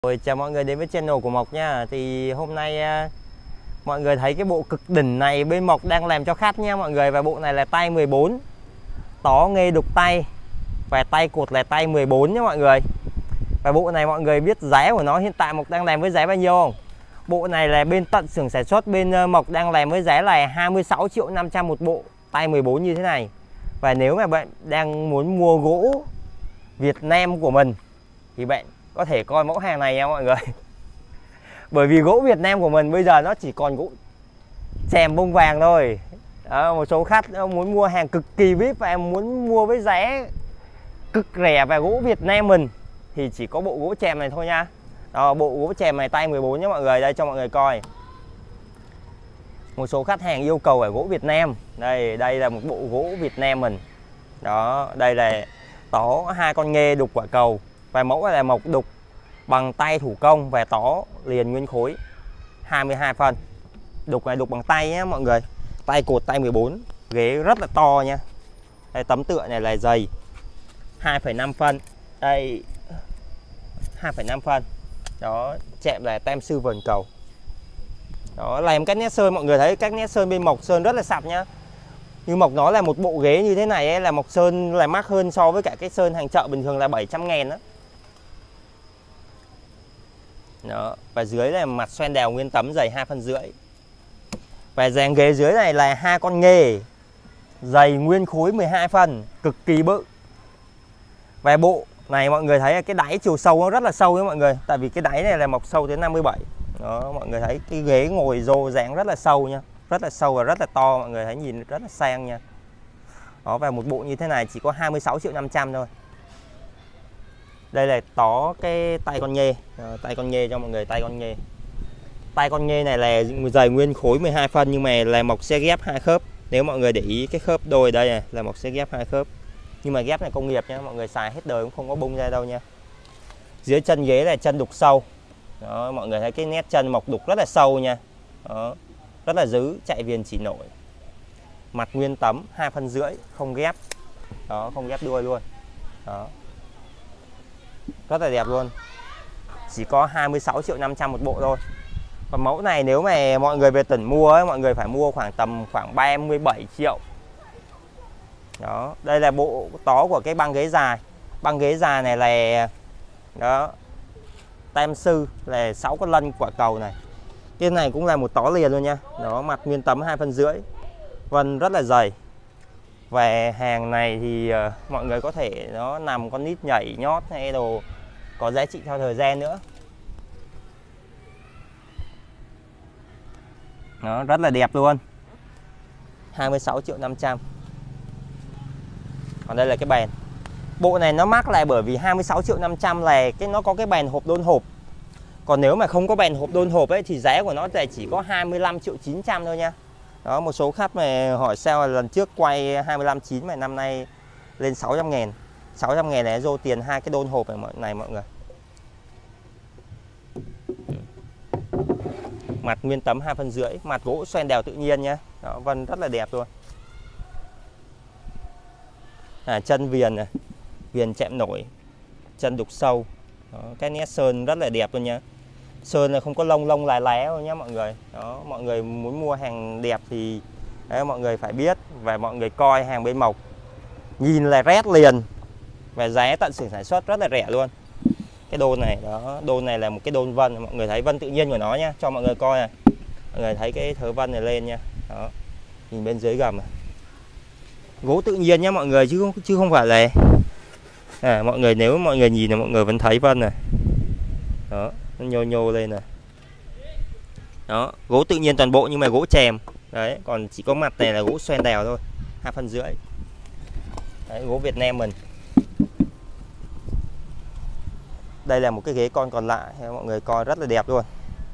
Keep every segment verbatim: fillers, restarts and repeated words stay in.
Rồi, chào mọi người đến với channel của Mộc nha. Thì hôm nay à, mọi người thấy cái bộ cực đỉnh này bên Mộc đang làm cho khách nha mọi người. Và bộ này là tay mười bốn, tó nghê đục tay và tay cột là tay mười bốn nhé mọi người. Và bộ này mọi người biết giá của nó hiện tại Mộc đang làm với giá bao nhiêu không? Bộ này là bên tận xưởng sản xuất bên Mộc đang làm với giá là hai mươi sáu triệu năm trăm một bộ tay mười bốn như thế này. Và nếu mà bạn đang muốn mua gỗ Việt Nam của mình thì bạn có thể coi mẫu hàng này nha mọi người. Bởi vì gỗ Việt Nam của mình bây giờ nó chỉ còn gỗ chèm bông vàng thôi. Đó, một số khách muốn mua hàng cực kỳ vê i pê và em muốn mua với giá cực rẻ và gỗ Việt Nam mình thì chỉ có bộ gỗ chèm này thôi nha. Đó, bộ gỗ chèm này tay mười bốn nhé mọi người. Đây cho mọi người coi. Một số khách hàng yêu cầu ở gỗ Việt Nam. Đây, đây là một bộ gỗ Việt Nam mình. Đó, đây là tó hai con nghê đục quả cầu. Và mẫu này là Mộc đục bằng tay thủ công và tó liền nguyên khối hai mươi hai phân. Đục này đục bằng tay nhé mọi người. Tay cột tay mười bốn, ghế rất là to nha. Đây, tấm tựa này là dày hai phẩy năm phân. Đây hai phẩy năm phân. Đó, chạm là tem sư vườn cầu. Đó, làm các nét sơn mọi người thấy các nét sơn bên Mộc sơn rất là sạch nhá. Như Mộc nói là một bộ ghế như thế này ấy, là Mộc sơn là mắc hơn so với cả cái sơn hàng chợ bình thường là bảy trăm ngàn đó. Đó, và dưới là mặt xoen đèo nguyên tấm dày hai phân rưỡi. Và dàn ghế dưới này là hai con nghê dày nguyên khối mười hai phân, cực kỳ bự. Và bộ này mọi người thấy cái đáy chiều sâu nó rất là sâu nha mọi người, tại vì cái đáy này là Mộc sâu đến năm mươi bảy. Đó, mọi người thấy cái ghế ngồi rô dáng rất là sâu nha, rất là sâu và rất là to, mọi người thấy nhìn rất là sang nha. Đó, và một bộ như thế này chỉ có hai mươi sáu triệu năm trăm thôi. Đây là tó cái tay con nghê. Đó, tay con nghê cho mọi người, tay con nghê. Tay con nghê này là dày nguyên khối mười hai phân nhưng mà là Mộc sẽ ghép hai khớp. Nếu mọi người để ý cái khớp đôi đây này là Mộc sẽ ghép hai khớp. Nhưng mà ghép này công nghiệp nha, mọi người xài hết đời cũng không có bung ra đâu nha. Dưới chân ghế là chân đục sâu. Đó, mọi người thấy cái nét chân Mộc đục rất là sâu nha. Đó, rất là dữ, chạy viền chỉ nổi. Mặt nguyên tấm hai phân rưỡi, không ghép. Đó, không ghép đuôi luôn. Đó, rất là đẹp luôn. Chỉ có hai mươi sáu triệu năm trăm một bộ thôi. Còn mẫu này nếu mà mọi người về tỉnh mua ấy, mọi người phải mua khoảng tầm khoảng ba mươi bảy triệu. Đó, đây là bộ tó của cái băng ghế dài. Băng ghế dài này là đó, tem sư là sáu con lân quả cầu này. Cái này cũng là một tó liền luôn nha. Đó, mặt nguyên tấm hai phân rưỡi. Vân rất là dày. Và hàng này thì uh, mọi người có thể nó nằm con nít nhảy nhót hay đồ có giá trị theo thời gian nữa. Nó rất là đẹp luôn. hai mươi sáu triệu năm trăm. Còn đây là cái bàn. Bộ này nó mắc lại bởi vì hai mươi sáu triệu năm trăm là cái nó có cái bàn hộp đôn hộp. Còn nếu mà không có bàn hộp đôn hộp ấy thì giá của nó là chỉ có hai mươi lăm triệu chín trăm thôi nha. Đó, một số khách mà hỏi sao là lần trước quay hai mươi lăm chín mà năm nay lên sáu trăm ngàn. sáu trăm ngàn này vô tiền hai cái đôn hộp này mọi, này mọi người. Mặt nguyên tấm hai phân rưỡi, mặt gỗ xoen đèo tự nhiên nhá. Đó, vân rất là đẹp luôn. À, chân viền này, viền chạm nổi, chân đục sâu. Đó, cái nét sơn rất là đẹp luôn nha. Sơn là không có lông lông lái lá đâu nhá mọi người. Đó, mọi người muốn mua hàng đẹp thì đấy, mọi người phải biết và mọi người coi hàng bên Mộc nhìn là rét liền và giá tận xưởng sản xuất rất là rẻ luôn. Cái đôn này đó, đôn này là một cái đôn vân, mọi người thấy vân tự nhiên của nó nhá, cho mọi người coi này. Mọi người thấy cái thớ vân này lên nha. Đó, nhìn bên dưới gầm này. Gỗ tự nhiên nhá mọi người chứ không chứ không phải là à, mọi người nếu mọi người nhìn là mọi người vẫn thấy vân này. Đó, nó nhô nhô lên này. Đó, gỗ tự nhiên toàn bộ nhưng mà gỗ chèm. Đấy, còn chỉ có mặt này là gỗ xoen đèo thôi, hai phân rưỡi. Đấy, gỗ Việt Nam mình. Đây là một cái ghế con còn lại, mọi người coi rất là đẹp luôn.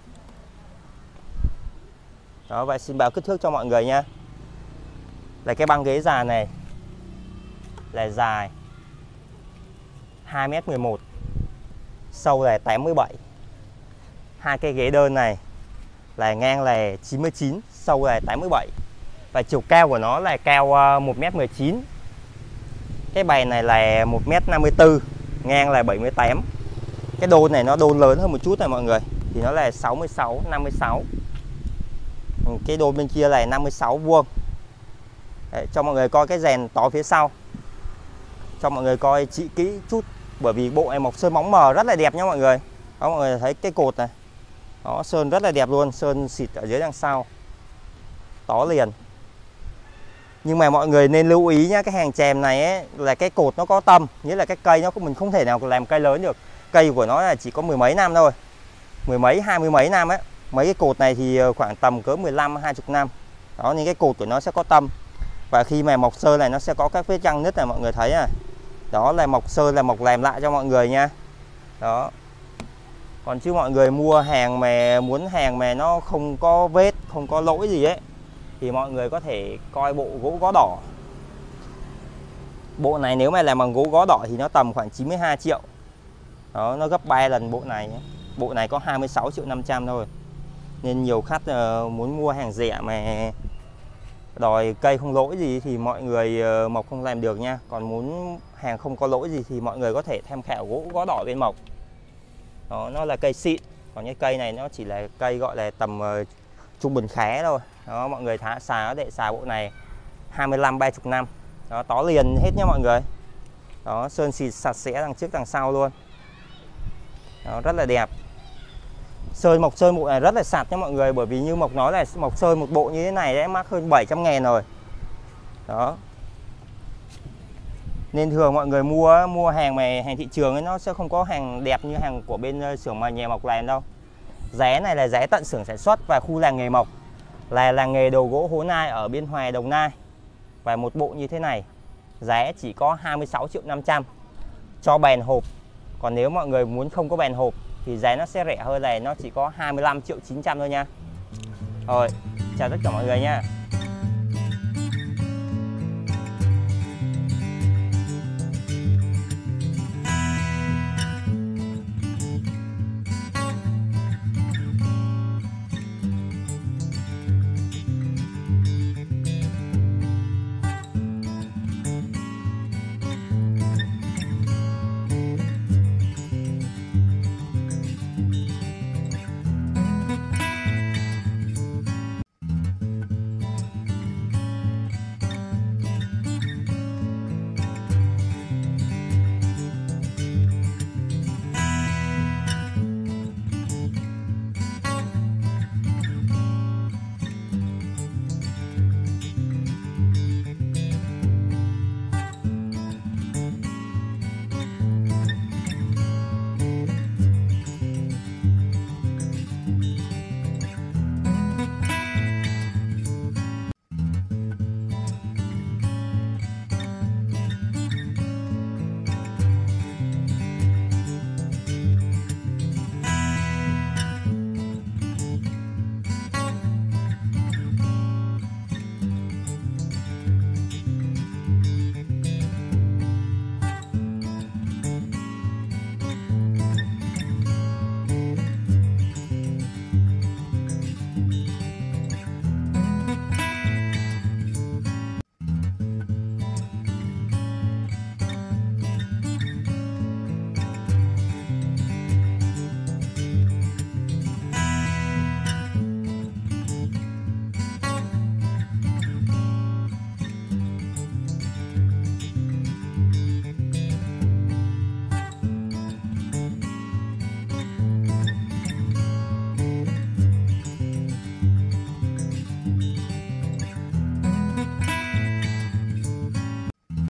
Đó, và xin báo kích thước cho mọi người nha. Là cái băng ghế dài này là dài hai mét mười một, sâu là tám mươi bảy. Hai cái ghế đơn này là ngang là chín mươi chín, sâu là tám mươi bảy. Và chiều cao của nó là cao một mét mười chín. Cái bàn này là một mét năm mươi tư, ngang là bảy mươi tám. Cái đôn này nó đôn lớn hơn một chút này mọi người, thì nó là sáu mươi sáu, năm mươi sáu. Cái đôn bên kia là năm mươi sáu vuông. Đấy, cho mọi người coi cái rèn tó phía sau, cho mọi người coi chị kỹ chút, bởi vì bộ này mộc sơn bóng mờ rất là đẹp nhá mọi người. Đó, mọi người thấy cái cột này, đó, sơn rất là đẹp luôn, sơn xịt ở dưới đằng sau, tó liền. Nhưng mà mọi người nên lưu ý nhá, cái hàng chèm này ấy, là cái cột nó có tâm, nghĩa là cái cây nó mình không thể nào làm cây lớn được. Cây của nó là chỉ có mười mấy năm thôi, mười mấy, hai mươi mấy năm ấy. Mấy cái cột này thì khoảng tầm cỡ mười lăm, hai mươi năm. Đó, nên cái cột của nó sẽ có tâm. Và khi mà mộc sơn này nó sẽ có các vết răng nứt này mọi người thấy à. Đó là mộc sơn là mộc làm lại cho mọi người nha. Đó. Còn chứ mọi người mua hàng mà muốn hàng mà nó không có vết, không có lỗi gì ấy, thì mọi người có thể coi bộ gỗ gó đỏ. Bộ này nếu mà làm bằng gỗ gó đỏ thì nó tầm khoảng chín mươi hai triệu. Đó, nó gấp ba lần bộ này. Bộ này có hai mươi sáu triệu năm trăm thôi. Nên nhiều khách uh, muốn mua hàng rẻ mà đòi cây không lỗi gì thì mọi người uh, Mộc không làm được nha. Còn muốn hàng không có lỗi gì thì mọi người có thể tham khảo gỗ gó đỏ bên Mộc. Đó, nó là cây xịn. Còn cái cây này nó chỉ là cây gọi là tầm uh, trung bình khá thôi. Đó, mọi người thả xài để xài bộ này hai mươi lăm, ba mươi năm. Đó, tó liền hết nha mọi người. Đó, sơn xịt sạch sẽ đằng trước đằng sau luôn. Đó, rất là đẹp. Sơn mộc sơn bộ này rất là sạch nha mọi người, bởi vì như Mộc nói là mộc sơn một bộ như thế này đã mắc hơn bảy trăm ngàn rồi. Đó. Nên thường mọi người mua mua hàng mà hàng thị trường ấy, nó sẽ không có hàng đẹp như hàng của bên xưởng mà nhà Mộc làm đâu. Giá này là giá tận xưởng sản xuất và khu làng nghề Mộc, là làng nghề đồ gỗ Hố Nai ở Biên Hòa, Đồng Nai. Và một bộ như thế này giá chỉ có hai mươi sáu triệu năm trăm cho bàn hộp. Còn nếu mọi người muốn không có bàn hộp thì giá nó sẽ rẻ hơn, này nó chỉ có hai mươi lăm triệu chín trăm thôi nha. Rồi, chào tất cả mọi người nha.